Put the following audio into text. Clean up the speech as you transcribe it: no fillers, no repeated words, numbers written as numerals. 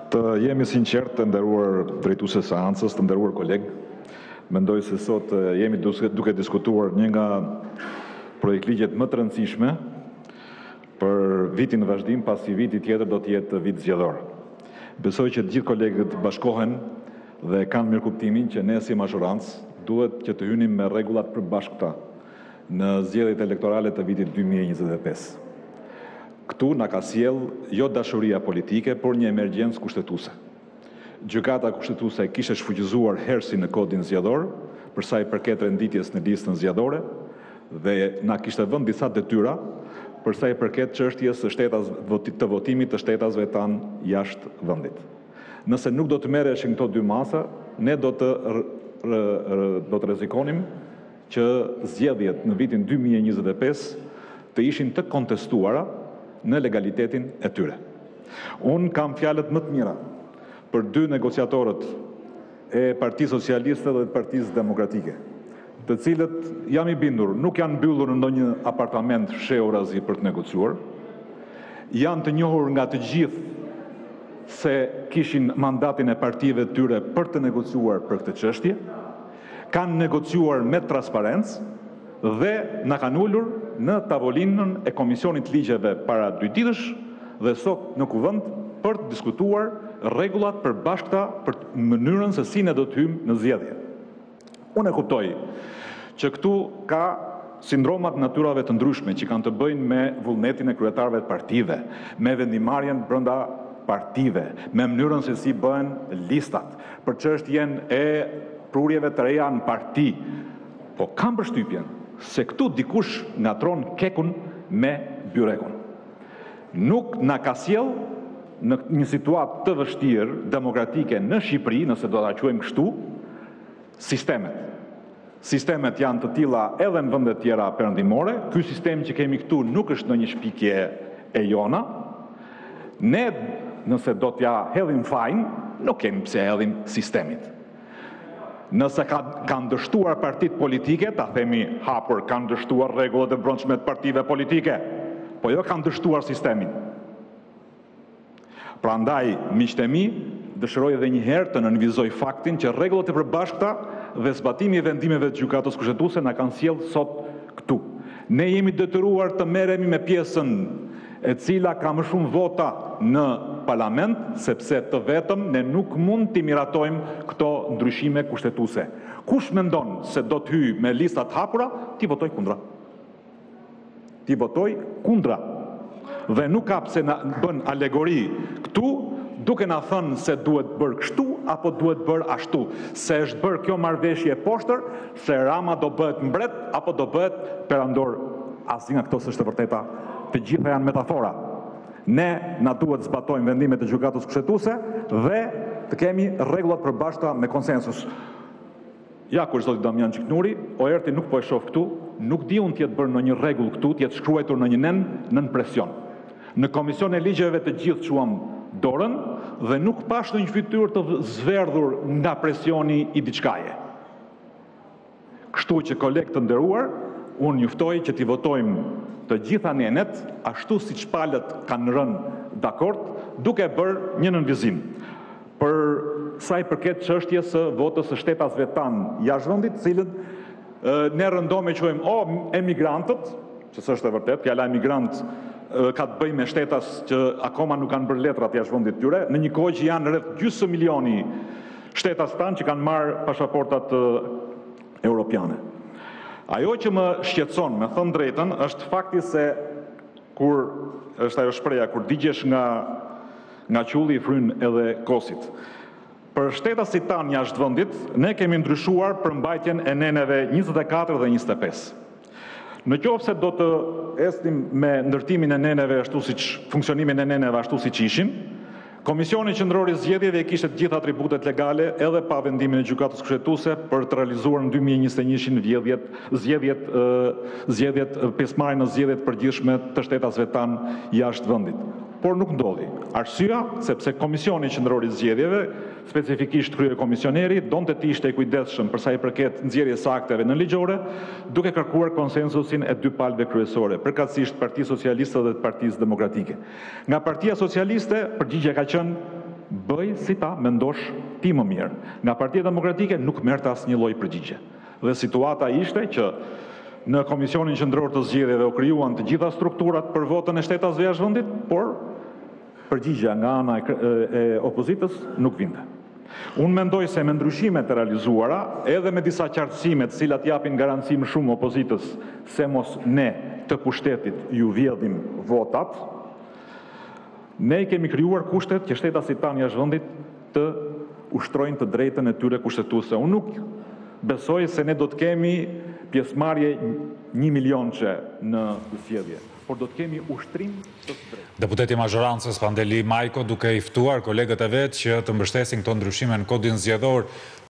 Të jemi sinqert, të nderuar drejtuese seancës, të nderuar kolegë. Mendoj se sot jemi duke diskutuar një nga projektligjet më të rëndësishme për vitin në vazhdim, pasi viti tjetër do të jetë vit zgjedhor. Besoj që të gjithë kolegët bashkohen dhe kanë mirëkuptimin që ne si majorancë duhet që të hynim me rregullat përbashkëta në zgjedhjet elektorale të vitit 2025. Këtu na ka sjell jo dashuria politike, por një emergjencë kushtetuese. Gjykata kushtetuese kishte shfuqizuar hersin në kodin zgjedhor për sa i përket renditjes në listën zgjedhore dhe na kishte vënë disa detyra për sa i përket çështjes së të votimit të shtetasve tan jashtë vendit. Nëse nuk do të merreshin këto dy masa, ne do të rrezikonim që zgjedhjet në vitin 2025 të ishin të kontestuara në legalitetin e tyre. Unë kam fjalët më të mira për dy negociatorët e Partisë Socialiste dhe Partisë Demokratike, të cilët jam i bindur nuk janë mbyllur në ndonjë apartament fshehur razi për të negociuar, janë të njohur nga të gjithë se kishin mandatin e partive të tyre për të negociuar për këtë çështje, kanë negociuar me transparencë dhe na kanë ulur në tavolinën e Komisionit Ligjeve para 2 ditësh dhe sot në kuvend për të diskutuar rregullat përbashkëta për mënyrën se si ne do të hyjmë në zgjedhje. Unë e kuptoj që këtu ka sindromat natyrave të ndryshme që kanë të bëjnë me vullnetin e kryetarëve të partive, me vendimarrjen brenda partive, me mënyrën se si bëhen listat, për çështjen e prurjeve të reja në parti. Po kam përshtypjen se këtu dikush ngatron kekun me byrekun. Nuk na ka sjell në një situatë të vështirë demokratike në Shqipëri, nëse do ta quajmë kështu, sistemet. Sistemet janë të tilla edhe në vende të tjera perëndimore. Ky sistem që kemi këtu nuk është ndonjë shpikje e jona. Ne, nëse do t'ja hedhim fajin, nuk kemi pse hedhim sistemit. Nëse kanë dështuar partitë politike, ta themi hapur, kanë dështuar rregullat e brendshme të partive politike, po jo kanë dështuar sistemin. Prandaj, miqtë e mi, dëshiroj edhe një herë të nënvizoj faktin që rregullat e përbashkëta dhe zbatimi i vendimeve të gjykatës kushtetuese na kanë sjellë sot këtu. Ne jemi detyruar të merremi me pjesën e cila ka më shumë vota në parlament, sepse të vetëm ne nuk mund t'i miratojmë këto ndryshime kushtetuese. Kush mendon se do të hyjë me lista të hapura, ti votoj kundra. Ti votoj kundra. Dhe nuk ka pse na bën alegori këtu, duke na thënë se duhet bërë kështu apo duhet bërë ashtu, se është bërë kjo marrëveshje e poshtër, se Rama do bëhet mbret apo do bëhet perandor. Asnjë nga këto s'është e vërteta. Të gjitha janë metafora. Ne na duhet zbatojmë vendimet e gjykatës kushtetuese dhe të kemi rregullat përbashkëta me konsensus. Ja kur zoti Damian Çiknuri, Oerti nuk po e shoh këtu, nuk di unë t'jetë bërë në një rregull këtu, t'jetë shkruar në një nën presion. Në Komision e Ligjeve të gjithë quam dorën dhe nuk pash në një fytyrë të zverdhur nga presioni i diçkaje. Kështu që kolegë të nderuar, unë juftoj që t'i votojmë të gjitha nenet, ashtu si që palët kanë rënë dakord, duke bërë një nënvizim. Për sa i përket çështjes së votës së shtetasve tanë jashtë vendit, cilët ne rëndome quajmë emigrantët, që s'është e vërtet, fjala emigrant ka të bëjë me shtetas që akoma nuk kanë bërë letrat jashtë vendit tyre, në një kohë që janë rreth 2 milioni shtetas tanë që kanë marrë pasaportat europiane. Ajo që më shqetëson, me thënë drejtën, është fakti se kur është ajo shpreha, kur digjesh nga qulli i fryn edhe kosit. Për shtetasit tanë jashtë vendit, ne kemi ndryshuar përmbajtjen e neneve 24 dhe 25. Në qoftë se do të ecnim me ndërtimin e neneve ashtu siç funksionimin e neneve ashtu siç ishin, Komisioni Qendror i Zgjedhjeve kishte të gjitha atributet legale edhe pa vendimin e gjykatës kushtetuese për të realizuar në 2021-shin zgjedhjet pjesëmarrjen në zgjedhjet përgjithshme të shtetasve tanë jashtë vendit. Por nuk ndodhi. Arsyeja sepse Komisioni Qendror i Zgjedhjeve, specifikisht kryekomisioneri, donte të ishte i kujdesshëm për sa i përket nxjerrjes së akteve në ligjore, duke kërkuar konsensusin e dy palëve kryesore, përkatësisht Partisë Socialiste dhe Partisë Demokratike. Nga Partia Socialiste, përgjigjja ka qenë bëj si ta mendosh ti më mirë. Nga Partia Demokratike nuk merrte asnjë lloj përgjigje. Dhe situata ishte që në Komisionin Qendror të Zgjedhjeve u krijuan të gjitha strukturat për votën e shtetasve jashtë vendit, por përgjigjja nga ana e opozitës nuk vinte. Unë mendoj se me ndryshimet e realizuara, edhe me disa qartësime të cilat japin garanci më shumë opozitës se mos ne të pushtetit ju vjedhim votat, ne kemi krijuar kushtet që shtetasit tanë jashtë vendit të ushtrojnë të drejtën e tyre kushtetuese. Unë nuk besoj se ne do të kemi pjesëmarrje 1 milionçe në zgjedhje, por do të kemi ushtrim të drejtë. Deputeti i mazhorancës Pandeli Majko duke i ftuar kolegët e vet që të mbështesin këto ndryshime në kodin zgjedhor